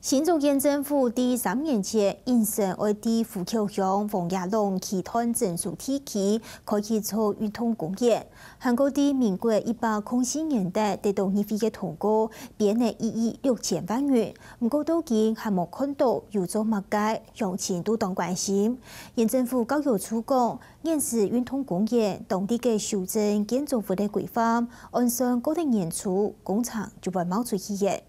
新竹县政府第3年前应承为伫虎口乡王爷龙期摊证书体系开启做运动公园，韩国伫民国104年代得到议会的通过，编的1亿6000万元。不过到今还无看到有做乜解，乡亲都当关心。县政府教育处讲，现时运动公园当地嘅修正建筑物的规范，按上固定年初工厂就会冒出去嘅。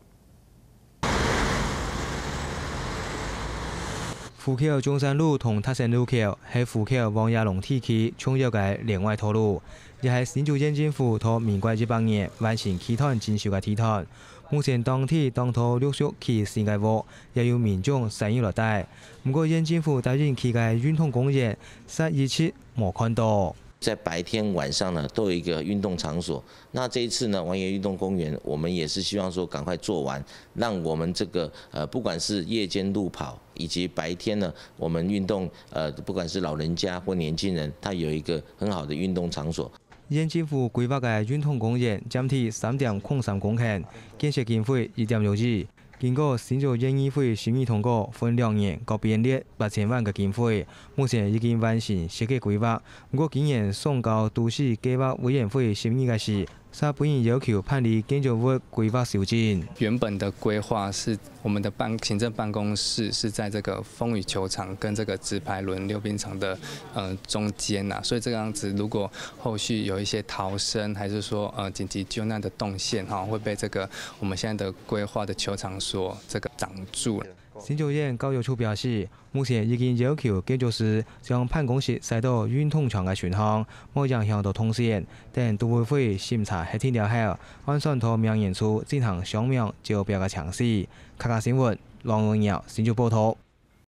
虎口中山路同塔山路口喺虎口王爷龙体系重要嘅另外套路，亦係新竹縣政府同民國100年完成期攤建設嘅體攤。目前當地當土陸續起新嘅屋，也有民眾參與落帶。不過縣政府答應起嘅運動公園，實一次冇看到。 在白天、晚上呢，都有一个运动场所。那这一次呢，王爷运动公园，我们也是希望说赶快做完，让我们这个不管是夜间路跑，以及白天呢，我们运动不管是老人家或年轻人，他有一个很好的运動場所。 縣政府規劃嘅運動公園佔地3.03公頃，建設經費1.6億。 經過新竹縣議會審議通過，分2年各編列8000萬嘅經費，目前已經完成設計規劃。不過今年送到都市計劃委員會審議嘅時，他本人要求辦理建築物規劃修正。 原本的規劃是我們的行政辦公室是在這個風雨球場跟這個直排輪溜冰場的中間呐，所以這個樣子如果後續有一些逃生，還是說緊急救難的動線哈，會被這個我們現在的規劃的球場所這個擋住。 新竹縣教育處表示，目前已經要求建築師將辦公室駛到運動場嘅選項，冇影響到通線，但都會審查核定了後，按算到明年初進行雙面招標嘅嘗試。客家新聞，郎榮耀新竹報道。